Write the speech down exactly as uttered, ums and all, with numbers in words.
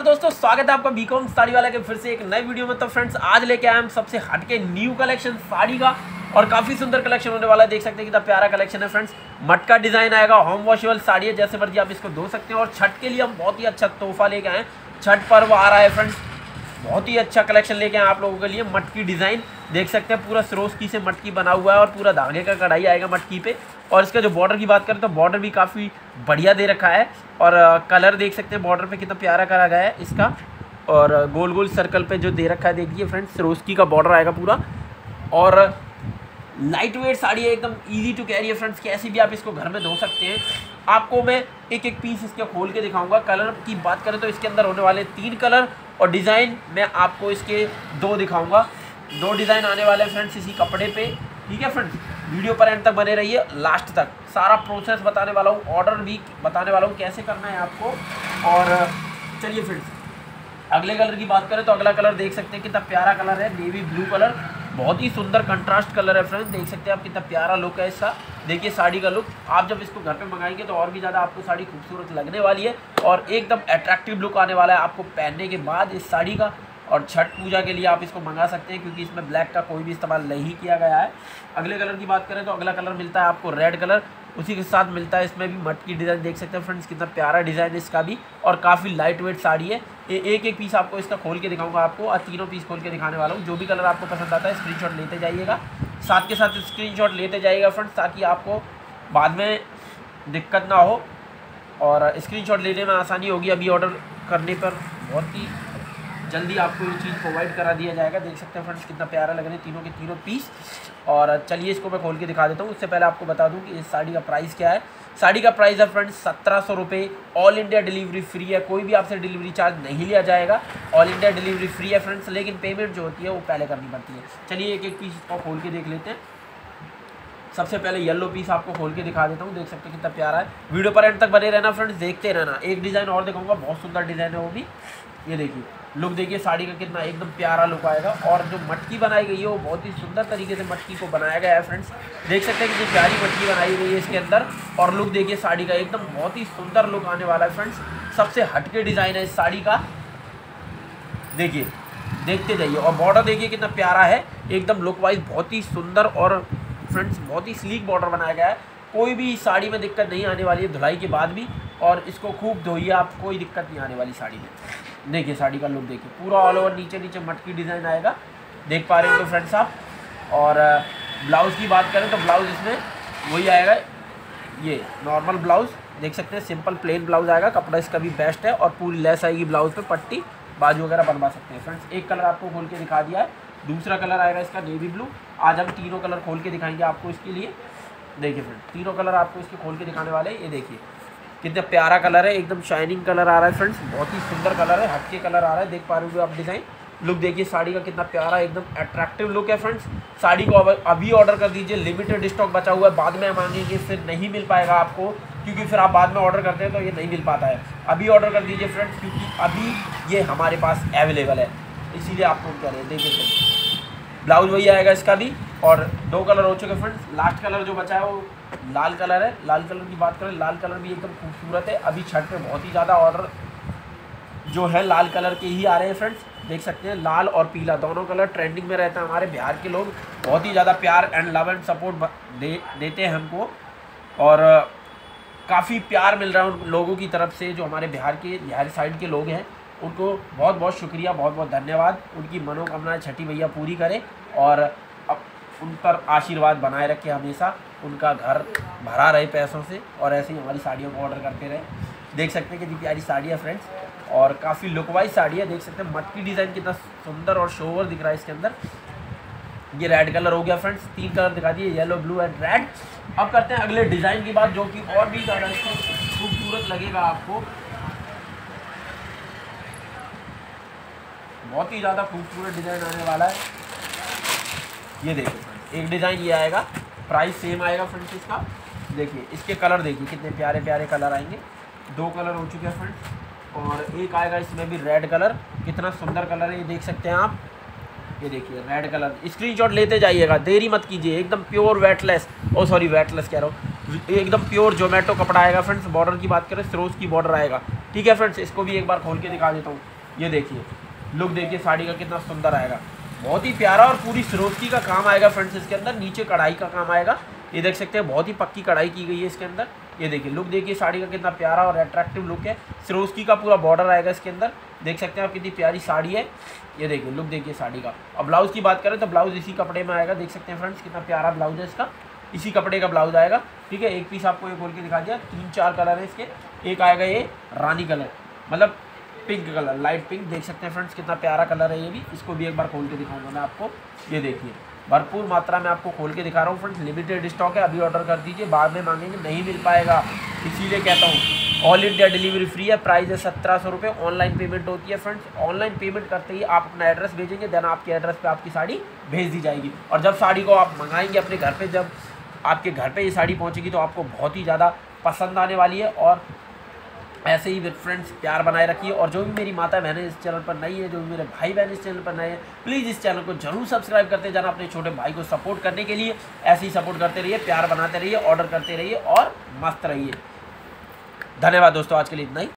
दोस्तों, स्वागत है आपका बीकॉम साड़ी वाला के फिर से एक नए वीडियो में। तो फ्रेंड्स, आज लेके आए हम सबसे हटके न्यू कलेक्शन साड़ी का और काफ़ी सुंदर कलेक्शन होने वाला है। देख सकते हैं कितना प्यारा कलेक्शन है फ्रेंड्स। मटका डिज़ाइन आएगा, होम वॉशेबल साड़ी है, जैसे मर्जी आप इसको धो सकते हैं। और छठ के लिए हम बहुत ही अच्छा तोहफा लेके आए हैं। छठ पर्व आ रहा है फ्रेंड्स, बहुत ही अच्छा कलेक्शन लेके आए आप लोगों के लिए। मटकी डिज़ाइन देख सकते हैं, पूरा सरोस्की से मटकी बना हुआ है और पूरा धागे का कढ़ाई आएगा मटकी पे। और इसका जो बॉर्डर की बात करें तो बॉर्डर भी काफ़ी बढ़िया दे रखा है। और कलर देख सकते हैं बॉर्डर पे कितना प्यारा करा गया है इसका। और गोल गोल सर्कल पे जो दे रखा है देखिए फ्रेंड्स, सरोस्की का बॉर्डर आएगा पूरा। और लाइट वेट साड़ी है, एकदम इजी टू कैरी है फ्रेंड्स। कैसे भी आप इसको घर में धो सकते हैं। आपको मैं एक एक पीस इसके खोल के दिखाऊंगा। कलर की बात करें तो इसके अंदर होने वाले तीन कलर और डिज़ाइन मैं आपको इसके दो दिखाऊंगा। दो डिज़ाइन आने वाले फ्रेंड्स इसी कपड़े पे, ठीक है फ्रेंड्स। वीडियो पर एंड तक बने रहिए, लास्ट तक सारा प्रोसेस बताने वाला हूँ, ऑर्डर भी बताने वाला हूँ कैसे करना है आपको। और चलिए फ्रेंड्स, अगले कलर की बात करें तो अगला कलर देख सकते हैं कितना प्यारा कलर है, नेवी ब्लू कलर। बहुत ही सुंदर कंट्रास्ट कलर है फ्रेंड्स, देख सकते हैं आप कितना प्यारा लुक है इसका। देखिए साड़ी का लुक, आप जब इसको घर पे मंगाएंगे तो और भी ज़्यादा आपको साड़ी खूबसूरत लगने वाली है और एकदम अट्रैक्टिव लुक आने वाला है आपको पहनने के बाद इस साड़ी का। और छठ पूजा के लिए आप इसको मंगा सकते हैं क्योंकि इसमें ब्लैक का कोई भी इस्तेमाल नहीं किया गया है। अगले कलर की बात करें तो अगला कलर मिलता है आपको रेड कलर, उसी के साथ मिलता है इसमें भी मटकी डिज़ाइन। देख सकते हैं फ्रेंड्स कितना प्यारा डिज़ाइन है इसका भी और काफ़ी लाइट वेट साड़ी है। ये एक एक पीस आपको इसका खोल के दिखाऊंगा आपको, और तीनों पीस खोल के दिखाने वाला हूँ। जो भी कलर आपको पसंद आता है स्क्रीनशॉट लेते जाइएगा, साथ के साथ स्क्रीनशॉट लेते जाइएगा फ्रेंड्स, ताकि आपको बाद में दिक्कत ना हो और स्क्रीनशॉट लेने में आसानी होगी। अभी ऑर्डर करने पर बहुत ही जल्दी आपको ये चीज़ प्रोवाइड करा दिया जाएगा। देख सकते हैं फ्रेंड्स कितना प्यारा लग रहे हैं तीनों के तीनों पीस। और चलिए इसको मैं खोल के दिखा देता हूँ। उससे पहले आपको बता दूँ कि इस साड़ी का प्राइस क्या है। साड़ी का प्राइस है फ्रेंड्स सत्रह सौ रुपये। ऑल इंडिया डिलीवरी फ्री है, कोई भी आपसे डिलीवरी चार्ज नहीं लिया जाएगा। ऑल इंडिया डिलीवरी फ्री है फ्रेंड्स, लेकिन पेमेंट जो होती है वो पहले करनी पड़ती है। चलिए एक एक पीस इसको खोल के देख लेते हैं। सबसे पहले येलो पीस आपको खोल के दिखा देता हूँ। देख सकते हैं कितना प्यारा है। वीडियो पर एंड तक बने रहना फ्रेंड्स, देखते रहना। एक डिज़ाइन और दिखाऊंगा, बहुत सुंदर डिज़ाइन है वो भी। ये देखिए लुक, देखिए साड़ी का कितना एकदम प्यारा लुक आएगा। और जो मटकी बनाई गई है वो बहुत ही सुंदर तरीके से मटकी को बनाया गया है फ्रेंड्स। देख सकते हैं कितनी प्यारी मटकी बनाई गई है इसके अंदर। और लुक देखिए साड़ी का एकदम बहुत ही सुंदर लुक आने वाला है फ्रेंड्स। सबसे हटके डिज़ाइन है इस साड़ी का, देखिए देखते जाइए। और बॉर्डर देखिए कितना प्यारा है, एकदम लुक वाइज बहुत ही सुंदर। और फ्रेंड्स बहुत ही स्लीक बॉर्डर बनाया गया है। कोई भी साड़ी में दिक्कत नहीं आने वाली है धुलाई के बाद भी। और इसको खूब धोइए आप, कोई दिक्कत नहीं आने वाली साड़ी में। देखिए साड़ी का लुक देखिए, पूरा ऑल ओवर नीचे नीचे मटकी डिज़ाइन आएगा, देख पा रहे हो तो फ्रेंड्स आप। और ब्लाउज़ की बात करें तो ब्लाउज़ इसमें वही आएगा, ये नॉर्मल ब्लाउज़ देख सकते हैं, सिंपल प्लेन ब्लाउज़ आएगा। कपड़ा इसका भी बेस्ट है और पूरी लेस आएगी ब्लाउज़ पे, पट्टी बाजू वगैरह बनवा सकते हैं फ्रेंड्स। एक कलर आपको खोल के दिखा दिया है, दूसरा कलर आएगा इसका नेवी ब्लू। आज हम तीनों कलर खोल के दिखाएंगे आपको इसके लिए। देखिए फ्रेंड्स तीनों कलर आपको इसके खोल के दिखाने वाले हैं। ये देखिए कितना प्यारा कलर है, एकदम शाइनिंग कलर आ रहा है फ्रेंड्स, बहुत ही सुंदर कलर है, हटके कलर आ रहा है। देख पा रहे हो आप डिज़ाइन। लुक देखिए साड़ी का कितना प्यारा, एकदम अट्रैक्टिव लुक है फ्रेंड्स। साड़ी को अभी ऑर्डर कर दीजिए, लिमिटेड स्टॉक बचा हुआ है, बाद में मांगेंगे फिर नहीं मिल पाएगा आपको, क्योंकि फिर आप बाद में ऑर्डर करते हैं तो ये नहीं मिल पाता है। अभी ऑर्डर कर दीजिए फ्रेंड्स, क्योंकि अभी ये हमारे पास अवेलेबल है, इसीलिए आपको कह रहे हैं। देखिए फ्रेंड्स ब्लाउज वही आएगा इसका भी। और दो कलर हो चुके फ्रेंड्स, लास्ट कलर जो बचा है वो लाल कलर है। लाल कलर की बात करें, लाल कलर भी एकदम खूबसूरत है। अभी छठ पे बहुत ही ज़्यादा ऑर्डर जो है लाल कलर के ही आ रहे हैं फ्रेंड्स। देख सकते हैं लाल और पीला दोनों कलर ट्रेंडिंग में रहता है। हमारे बिहार के लोग बहुत ही ज़्यादा प्यार एंड लव एंड सपोर्ट दे देते हैं हमको। और काफ़ी प्यार मिल रहा है उन लोगों की तरफ से जो हमारे बिहार के बिहार साइड के लोग हैं। उनको बहुत बहुत शुक्रिया, बहुत बहुत धन्यवाद। उनकी मनोकामनाएं छठी भैया पूरी करें और अब उन पर आशीर्वाद बनाए रखे हमेशा, उनका घर भरा रहे पैसों से और ऐसे ही हमारी साड़ियों को ऑर्डर करते रहे। देख सकते हैं कितनी प्यारी साड़ी है फ्रेंड्स और काफ़ी लुक वाइज साड़ी है। देख सकते हैं मटकी डिज़ाइन कितना सुंदर और शोवर दिख रहा है इसके अंदर। ये रेड कलर हो गया फ्रेंड्स, तीन कलर दिखा दिए, येलो ब्लू एंड रेड। अब करते हैं अगले डिज़ाइन की बात, जो कि और भी ज़्यादा खूबसूरत लगेगा आपको। बहुत ही ज़्यादा खूबसूरत डिज़ाइन आने वाला है। ये देखिए फ्रेंड्स, एक डिज़ाइन ये आएगा, प्राइस सेम आएगा फ्रेंड्स इसका। देखिए इसके कलर देखिए कितने प्यारे प्यारे कलर आएंगे। दो कलर हो चुके हैं फ्रेंड्स और एक आएगा इसमें भी रेड कलर। कितना सुंदर कलर है ये देख सकते हैं आप। ये देखिए रेड कलर, स्क्रीनशॉट लेते जाइएगा, देरी मत कीजिए। एकदम pure weightless, oh sorry weightless कह रहा हूँ, एकदम प्योर जोमेटो कपड़ा आएगा फ्रेंड्स। बॉर्डर की बात करें सरोज की बॉर्डर आएगा, ठीक है फ्रेंड्स। इसको भी एक बार खोल के दिखा देता हूँ। ये देखिए लुक देखिए साड़ी का कितना सुंदर आएगा, बहुत ही प्यारा। और पूरी सिरोस्की का काम आएगा फ्रेंड्स इसके अंदर, नीचे कढ़ाई का काम आएगा, ये देख सकते हैं बहुत ही पक्की कढ़ाई की गई है इसके अंदर। ये देखिए लुक देखिए साड़ी का कितना प्यारा और अट्रैक्टिव लुक है। सिरोस्की का पूरा बॉर्डर आएगा इसके अंदर, देख सकते हैं आप कितनी प्यारी साड़ी है। ये देखिए लुक देखिए साड़ी का। और ब्लाउज़ की बात करें तो ब्लाउज़ इसी कपड़े में आएगा, देख सकते हैं फ्रेंड्स कितना प्यारा ब्लाउज है इसका, इसी कपड़े का ब्लाउज आएगा। ठीक है, एक पीस आपको ये खोल के दिखा दिया, तीन चार कलर है इसके। एक आएगा ये रानी कलर, मतलब पिंक कलर, लाइट पिंक, देख सकते हैं फ्रेंड्स कितना प्यारा कलर है ये भी। इसको भी एक बार खोल के दिखाऊंगा मैं आपको। ये देखिए भरपूर मात्रा में आपको खोल के दिखा रहा हूँ फ्रेंड्स, लिमिटेड स्टॉक है, अभी ऑर्डर कर दीजिए, बाद में मांगेंगे नहीं मिल पाएगा, इसीलिए कहता हूँ। ऑल इंडिया डिलीवरी फ्री है, प्राइस है सत्रह सौ रुपये, ऑनलाइन पेमेंट होती है फ्रेंड्स। ऑनलाइन पेमेंट करते ही आप अपना एड्रेस भेजेंगे, देन आपके एड्रेस पे आपकी साड़ी भेज दी जाएगी। और जब साड़ी को आप मंगाएंगे अपने घर पे, जब आपके घर पे ये साड़ी पहुंचेगी तो आपको बहुत ही ज़्यादा पसंद आने वाली है। और ऐसे ही फ्रेंड्स प्यार बनाए रखिए। और जो भी मेरी माता बहनें इस चैनल पर नई है, जो भी मेरे भाई बहन इस चैनल पर नए हैं, प्लीज़ इस चैनल को जरूर सब्सक्राइब करते जाना अपने छोटे भाई को सपोर्ट करने के लिए। ऐसे ही सपोर्ट करते रहिए, प्यार बनाते रहिए, ऑर्डर करते रहिए और मस्त रहिए। धन्यवाद दोस्तों, आज के लिए इतना ही।